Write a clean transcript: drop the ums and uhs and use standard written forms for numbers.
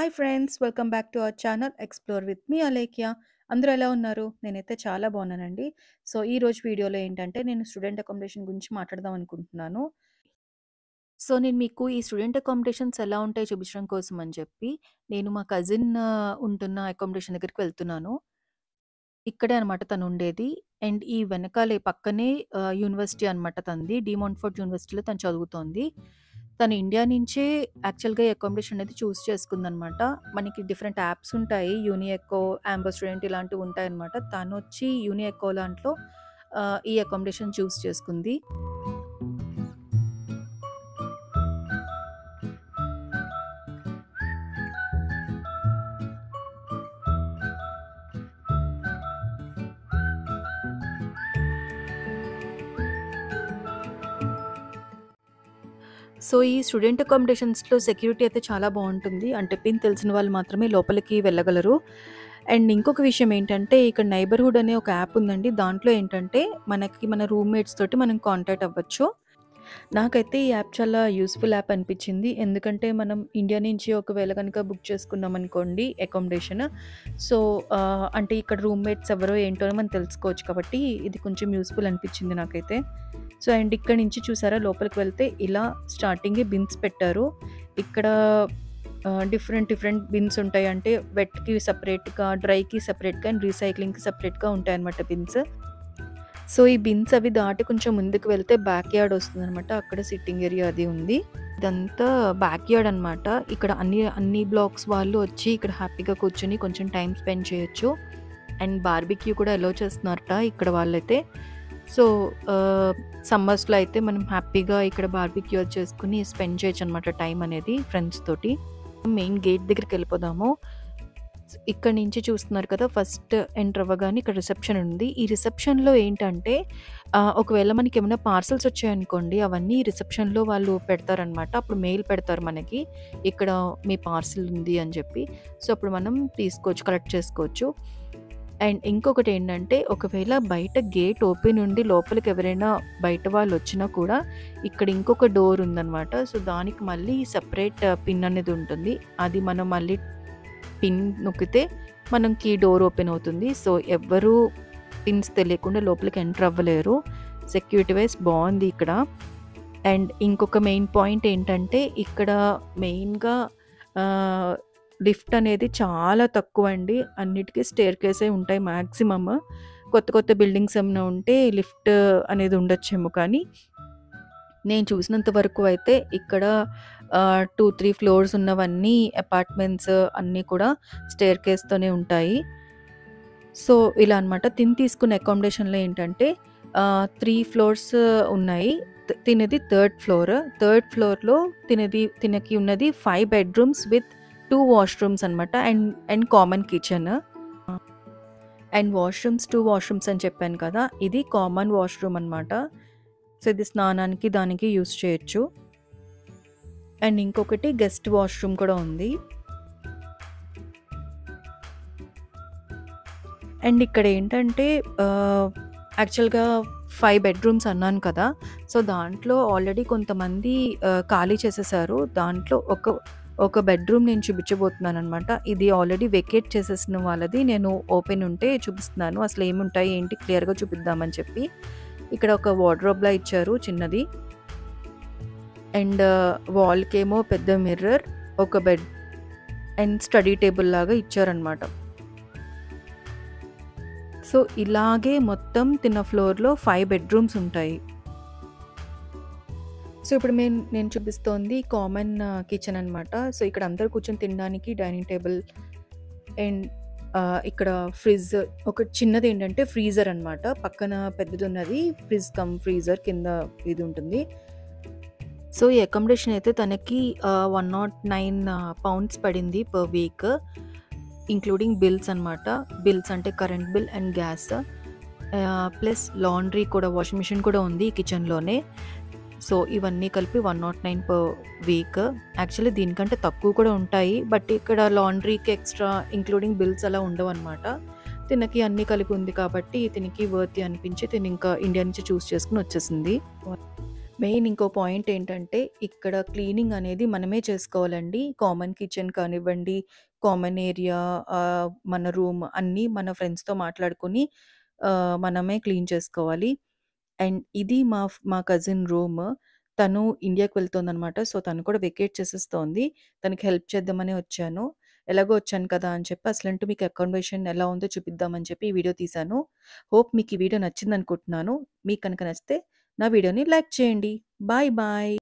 Hi friends! Welcome back to our channel explore with me Alekhya. అందరూ ఎలా ఉన్నారు? నేనైతే చాలా బాగున్నానండి. సో, ఈరోజు వీడియోలో ఏంటంటే నేను స్టూడెంట్ అకామిడేషన్ గురించి మాట్లాడదాం అనుకుంటున్నాను. సో, నేను మీకు ఈ స్టూడెంట్ అకామిడేషన్స్ ఎలా ఉంటాయో చూపించడం కోసం అని చెప్పి నేను మా కజిన్ ఉంటున్న అకామిడేషన్ దగ్గరికి వెళ్తున్నాను. ఇక్కడే అనమాట తనుండేది. అండ్ ఈ వెనకాలే పక్కనే యూనివర్సిటీ అనమాట తనది. డి మోంట్‌ఫోర్ట్ యూనివర్సిటీలో తను చదువుతోంది. తను ఇండియా నుంచే యాక్చువల్‌గా ఈ అకామిడేషన్ అనేది చూస్ చేసుకుందనమాట. మనకి డిఫరెంట్ యాప్స్ ఉంటాయి. యూని ఎకో, యాంబర్ స్టూడెంట్ ఇలాంటివి ఉంటాయన్నమాట. తనొచ్చి యూని ఎకో దాంట్లో ఈ అకామిడేషన్ చూస్ చేసుకుంది. సో, ఈ స్టూడెంట్ అకామిడేషన్స్‌లో సెక్యూరిటీ అయితే చాలా బావుంటుంది. అంటే పిన్ తెలిసిన వాళ్ళు మాత్రమే లోపలికి వెళ్ళగలరు. అండ్ ఇంకొక విషయం ఏంటంటే ఇక్కడ నైబర్‌హుడ్ అనే ఒక యాప్ ఉందండి. దాంట్లో ఏంటంటే మన రూమ్‌మేట్స్ తోటి మనం కాంటాక్ట్ అవ్వచ్చు. నాకైతే ఈ యాప్ చాలా యూజ్‌ఫుల్ యాప్ అనిపించింది. ఎందుకంటే మనం ఇండియా నుంచి ఒకవేళ గనుక బుక్ చేసుకున్నామనుకోండి అకామిడేషన్. సో, అంటే ఇక్కడ రూమ్‌మేట్స్ ఎవరో ఏంటో అని మనం తెలుసుకోవచ్చు కాబట్టి ఇది కొంచెం యూజ్‌ఫుల్ అనిపించింది నాకైతే. సో, అండ్ ఇక్కడి నుంచి చూసారా లోపలికి వెళ్తే ఇలా స్టార్టింగే బిన్స్ పెట్టారు. ఇక్కడ డిఫరెంట్ బిన్స్ ఉంటాయి. అంటే వెట్‌కి సెపరేట్‌గా, డ్రైకి సెపరేట్‌గా అండ్ రీసైక్లింగ్‌కి సెపరేట్‌గా ఉంటాయన్నమాట బిన్స్. సో, ఈ బిన్స్ అవి దాటి కొంచెం ముందుకు వెళ్తే బ్యాక్ యార్డ్ వస్తుందనమాట. అక్కడ సిట్టింగ్ ఏరియా అది ఉంది. ఇదంతా బ్యాక్ యార్డ్ అనమాట. ఇక్కడ అన్ని బ్లాక్స్ వాళ్ళు వచ్చి ఇక్కడ హ్యాపీగా కూర్చొని కొంచెం టైమ్ స్పెండ్ చేయొచ్చు. అండ్ బార్బిక్యూ కూడా అలౌ చేస్తున్నారట ఇక్కడ వాళ్ళైతే. సో, సమ్మర్స్‌లో అయితే మనం హ్యాపీగా ఇక్కడ బార్బిక్యూ అది చేసుకొని స్పెండ్ చేయొచ్చనమాట టైం అనేది ఫ్రెండ్స్ తోటి. మెయిన్ గేట్ దగ్గరికెళ్ళిపోదాము. ఇక్కడి నుంచి చూస్తున్నారు కదా! ఫస్ట్ ఎంటర్ అవ్వగానే ఇక్కడ రిసెప్షన్ ఉంది. ఈ రిసెప్షన్‌లో ఏంటంటే ఒకవేళ మనకేమైనా పార్సెల్స్ వచ్చాయనుకోండి అవన్నీ రిసెప్షన్‌లో వాళ్ళు పెడతారనమాట. అప్పుడు మెయిల్ పెడతారు మనకి. ఇక్కడ మీ పార్సెల్ ఉంది అని చెప్పి. సో, అప్పుడు మనం తీసుకోవచ్చు, కలెక్ట్ చేసుకోవచ్చు. అండ్ ఇంకొకటేంటంటే ఒకవేళ బయట గేట్ ఓపెన్ ఉండి లోపలికి ఎవరైనా బయట వాళ్ళొచ్చినా కూడా ఇక్కడ ఇంకొక డోర్ ఉందనమాట. సో, దానికి మళ్ళీ సెపరేట్ పిన్ అనేది ఉంటుంది. అది మనం మళ్ళీ పిన్ నొక్కితే మనకి డోర్ ఓపెన్ అవుతుంది. సో, ఎవ్వరూ పిన్స్ తెలియకుండా లోపలికి ఎంటర్ అవ్వలేరు. సెక్యూరిటీ వైస్ బావుంది ఇక్కడ. అండ్ ఇంకొక మెయిన్ పాయింట్ ఏంటంటే ఇక్కడ మెయిన్‌గా లిఫ్ట్ అనేది చాలా తక్కువండి. అన్నిటికి స్టేర్‌కేసే ఉంటాయి మాక్సిమమ్. కొత్త బిల్డింగ్స్ ఏమైనా ఉంటే లిఫ్ట్ అనేది ఉండొచ్చేమో కానీ నేను చూసినంత వరకు అయితే ఇక్కడ 2, 3 ఫ్లోర్స్ ఉన్నవన్నీ అపార్ట్మెంట్స్ అన్నీ కూడా స్టేర్‌కేస్‌తోనే ఉంటాయి. సో, ఇలా అనమాట. తీసుకున్న అకామిడేషన్‌లో ఏంటంటే 3 ఫ్లోర్స్ ఉన్నాయి. తినది థర్డ్ ఫ్లోర్. థర్డ్ ఫ్లోర్‌లో తినకి ఉన్నది 5 బెడ్‌రూమ్స్ విత్ 2 వాష్‌రూమ్స్ అనమాట. And common kitchen. And 2 washrooms అని చెప్పాను కదా! ఇది కామన్ వాష్‌రూమ్ అనమాట. సో, ఇది స్నానానికి దానికి యూజ్ చేయొచ్చు. అండ్ ఇంకొకటి గెస్ట్ వాష్‌రూమ్ కూడా ఉంది. అండ్ ఇక్కడ ఏంటంటే యాక్చువల్‌గా 5 బెడ్‌రూమ్స్ అన్నాను కదా! సో, దాంట్లో ఆల్రెడీ కొంతమంది ఖాళీ చేసేసారు. దాంట్లో ఒక బెడ్‌రూమ్ నేను చూపించబోతున్నాననమాట. ఇది ఆల్రెడీ వెకేట్ చేసేసిన వాళ్ళది. నేను ఓపెన్ ఉంటే చూపిస్తున్నాను. అసలు ఏముంటాయి ఏంటి క్లియర్‌గా చూపిద్దామని చెప్పి. ఇక్కడ ఒక వార్డ్‌రోబ్‌లా ఇచ్చారు చిన్నది. అండ్ వాల్‌కేమో పెద్ద మిర్రర్, ఒక బెడ్ అండ్ స్టడీ టేబుల్ లాగా ఇచ్చారనమాట. సో, ఇలాగే మొత్తం ఫ్లోర్‌లో 5 బెడ్‌రూమ్స్ ఉంటాయి. సో, ఇప్పుడు నేను చూపిస్తోంది కామన్ కిచెన్ అనమాట. సో, ఇక్కడ అందరూ కూర్చొని తినడానికి డైనింగ్ టేబుల్ అండ్ ఇక్కడ ఫ్రిడ్జ్ ఒక చిన్నదేంటంటే ఫ్రీజర్ అనమాట. పక్కన పెద్దదున్నది ఫ్రిడ్జ్ కమ్ ఫ్రీజర్ కింద ఇది ఉంటుంది. సో, ఈ అకామిడేషన్ అయితే తనకి 109 పౌండ్స్ పడింది పర్ వీక్. ఇంక్లూడింగ్ బిల్స్ అనమాట. బిల్స్ అంటే current bill and gas. Plus laundry కూడా వాషింగ్ మిషన్ కూడా ఉంది ఈ కిచెన్‌లోనే. సో, ఇవన్నీ కలిపి 109 పర్ వీక్. యాక్చువల్లీ దీనికంటే తక్కువ కూడా ఉంటాయి. బట్ ఇక్కడ లాండ్రీకి ఎక్స్‌ట్రా ఇంక్లూడింగ్ బిల్స్ అలా ఉండవనమాట. తినకి అన్నీ కలిపి ఉంది కాబట్టి తినకి వర్తీ అనిపించి తినింకా ఇండియా నుంచి చూస్ చేసుకొని వచ్చేసింది. మెయిన్ ఇంకో పాయింట్ ఏంటంటే, ఇక్కడ క్లీనింగ్ అనేది మనమే చేసుకోవాలండి. కామన్ కిచెన్ కానివ్వండి, కామన్ ఏరియా, మన రూమ్ అన్నీ మన ఫ్రెండ్స్‌తో మాట్లాడుకొని మనమే క్లీన్ చేసుకోవాలి. అండ్ ఇది మా కజిన్ రూమ్. తను ఇండియాకి వెళ్తోందనమాట. సో, తను కూడా వెకేట్ చేసేస్తోంది. తనకి హెల్ప్ చేద్దామనే వచ్చాను. ఎలాగో వచ్చాను కదా అని చెప్పి అసలంటూ మీకు అకామిడేషన్ ఎలా ఉందో చూపిద్దామని చెప్పి ఈ వీడియో తీశాను. హోప్ మీకు ఈ వీడియో నచ్చిందనుకుంటున్నాను. మీకు కనుక నచ్చితే నా వీడియోని లైక్ చేయండి. Bye bye.